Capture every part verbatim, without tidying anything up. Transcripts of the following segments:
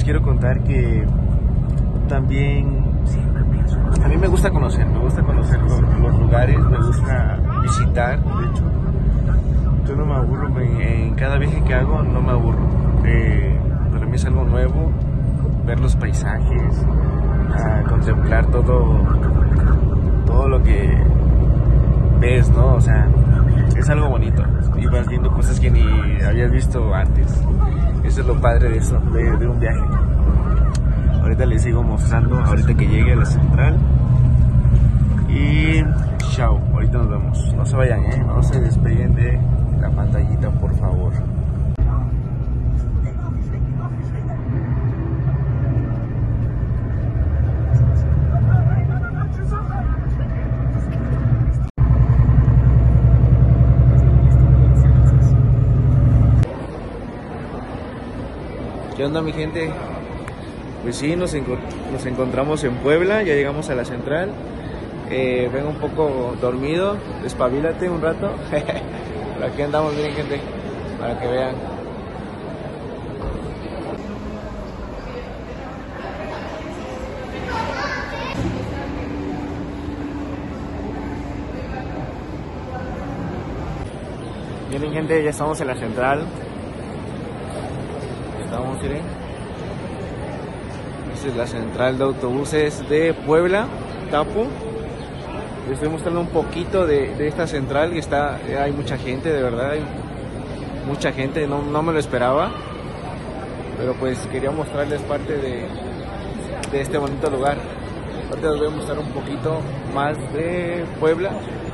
les quiero contar que también a mí me gusta conocer, me gusta conocer los, los lugares, me gusta visitar, de hecho. Yo no me aburro, me, en cada viaje que hago no me aburro. Eh, para mí es algo nuevo, ver los paisajes, a contemplar todo, todo lo que ves, ¿no? O sea, es algo bonito y vas viendo cosas que ni habías visto antes. Eso es lo padre de eso, de, de un viaje. Ahorita les sigo mostrando, ahorita que llegue a la central. Y chao, ahorita nos vemos. No se vayan, ¿eh? No se despeguen de la pantallita, por favor. ¿Qué onda, mi gente? Pues sí, nos, enco nos encontramos en Puebla, ya llegamos a la central. Eh, vengo un poco dormido, despabilate un rato. Por aquí andamos, miren, gente, para que vean. Miren, gente, ya estamos en la central. Estamos, miren. Esta es la central de autobuses de Puebla, Tapu. Les estoy mostrando un poquito de, de esta central que está, hay mucha gente, de verdad, hay mucha gente, no, no me lo esperaba, pero pues quería mostrarles parte de, de este bonito lugar. Ahorita les voy a mostrar un poquito más de Puebla,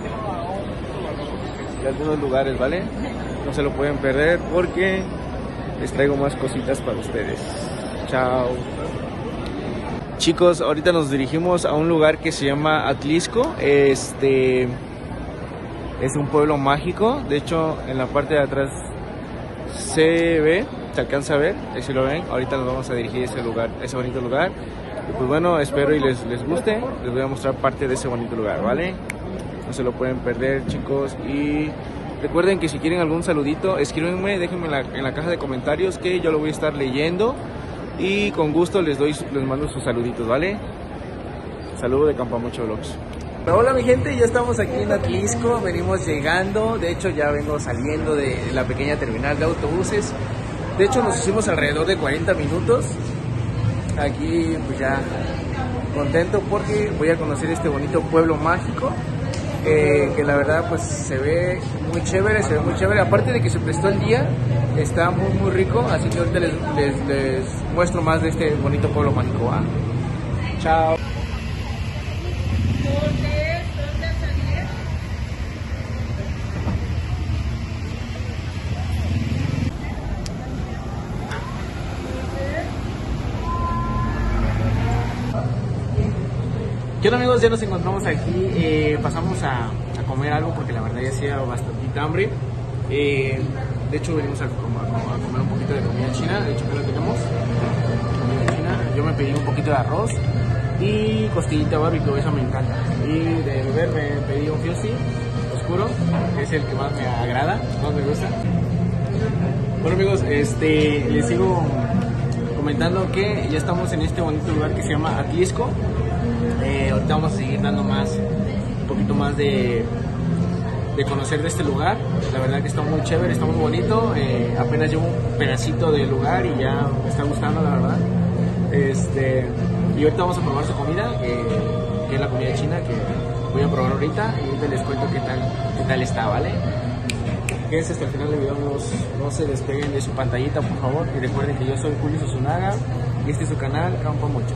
de algunos lugares, ¿vale? No se lo pueden perder porque les traigo más cositas para ustedes. Chao. Chicos, ahorita nos dirigimos a un lugar que se llama Atlisco. Este es un pueblo mágico. De hecho, en la parte de atrás se ve, se alcanza a ver, ahí si lo ven. Ahorita nos vamos a dirigir a ese lugar, a ese bonito lugar. Y pues bueno, espero y les, les guste. Les voy a mostrar parte de ese bonito lugar, ¿vale? No se lo pueden perder, chicos. Y recuerden que si quieren algún saludito, escríbenme, déjenme en la, en la caja de comentarios que yo lo voy a estar leyendo. Y con gusto les doy, les mando sus saluditos, ¿vale? Saludo de Campamucho Vlogs. Hola, mi gente, ya estamos aquí en Atlisco, venimos llegando. De hecho, ya vengo saliendo de la pequeña terminal de autobuses. De hecho, nos hicimos alrededor de cuarenta minutos. Aquí, pues ya contento porque voy a conocer este bonito pueblo mágico. Eh, que la verdad pues se ve muy chévere, se ve muy chévere, aparte de que se prestó el día, está muy muy rico, así que ahorita les, les, les muestro más de este bonito pueblo mágico, ¿eh? Chao. ¿Qué onda, amigos? Ya nos encontramos aquí, eh, pasamos a, a comer algo porque la verdad ya hacía bastante hambre. Eh, de hecho venimos a, a, a comer un poquito de comida china, de hecho que lo tenemos, comida china. Yo me pedí un poquito de arroz y costillita barbecue, eso me encanta. Y de beber me pedí un Fusi oscuro, que es el que más me agrada, más me gusta. Bueno, amigos, este, les sigo comentando que ya estamos en este bonito lugar que se llama Atlisco. Eh, ahorita vamos a seguir dando más, un poquito más de, de conocer de este lugar. La verdad que está muy chévere, está muy bonito. Eh, apenas llevo un pedacito del lugar y ya me está gustando, la verdad. Este, y ahorita vamos a probar su comida, que, que es la comida china, que voy a probar ahorita. Y ahorita les cuento qué tal, qué tal está, ¿vale? Quédense hasta el final del video, amigos. No se despeguen de su pantallita, por favor. Y recuerden que yo soy Julio Susunaga y este es su canal, Campamucho.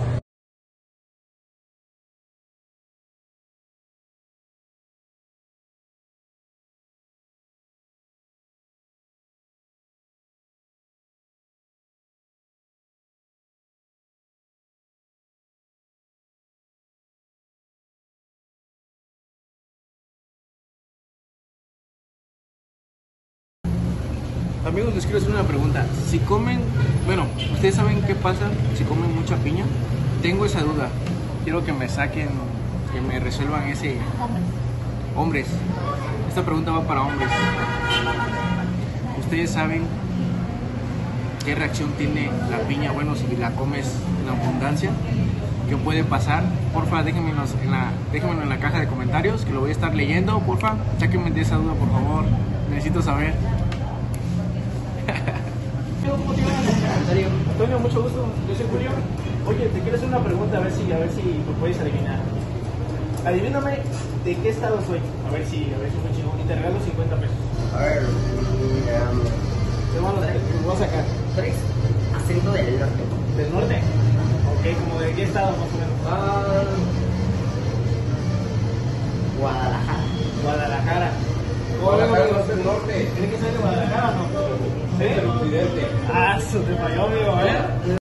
Amigos, les quiero hacer una pregunta. Si comen, bueno, ¿ustedes saben qué pasa si comen mucha piña? Tengo esa duda. Quiero que me saquen, que me resuelvan ese... Hombres. Hombres. Esta pregunta va para hombres. ¿Ustedes saben qué reacción tiene la piña, bueno, si la comes en abundancia, qué puede pasar. Porfa, déjenmelo en la, déjenmelo en la caja de comentarios, que lo voy a estar leyendo. Porfa, sáquenme de esa duda, por favor, necesito saber. ¿Cómo te llamas? Antonio. Antonio, mucho gusto, yo soy Julio. Oye, te quiero hacer una pregunta, a ver si, a ver si lo puedes adivinar. Adivíname de qué estado soy, a ver si, a ver si me chingón, y te regalo cincuenta pesos. A ver, um, Te vamos a, vamos a sacar. tres, acento del norte. ¿Del norte? Ok, como de qué estado más o menos. Ah, Guadalajara. Guadalajara. Guadalajara no es del norte. ¿Tiene que ser de Guadalajara o no? ¿Sí? Del occidente. Ah, eso te falló, amigo, ¿eh?